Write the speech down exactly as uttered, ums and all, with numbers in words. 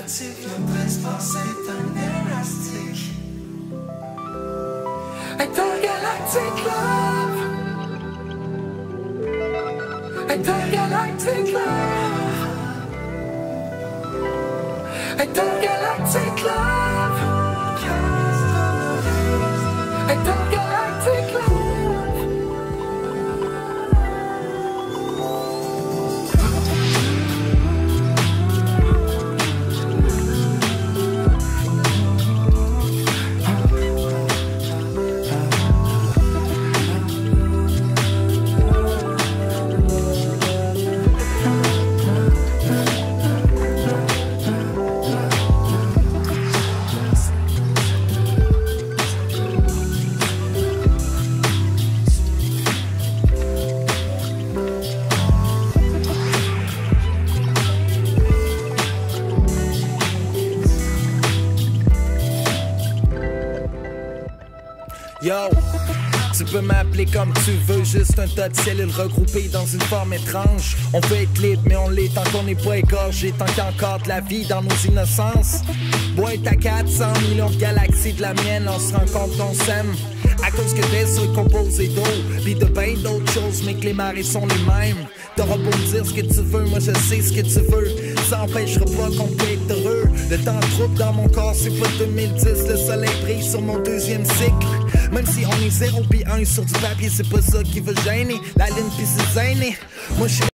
galactique, le espace est un élastique. Intergalactic love. Intergalactic love. Intergalactic love. Intergalactic love. Yo, tu peux m'appeler comme tu veux, juste un tas de cellules regroupées dans une forme étrange. On peut être libre, mais on l'est tant qu'on n'est pas égorgé, tant qu'il y a encore de la vie dans nos innocences. Boîte à quatre cents millions de galaxies de la mienne, on se rend compte qu'on s'aime. À cause que t'es sur composé d'eau, pis de ben d'autres choses, mais que les marées sont les mêmes. T'auras beau me dire ce que tu veux, moi je sais ce que tu veux. Ça empêchera pas qu'on peut être heureux. Le temps trouble dans mon corps, c'est pas deux mille dix. Le soleil brille sur mon deuxième cycle. Même si on est zéro pis un sur du papier, c'est pas ça qui veut gêner. La ligne pis c'est zainé. Moi je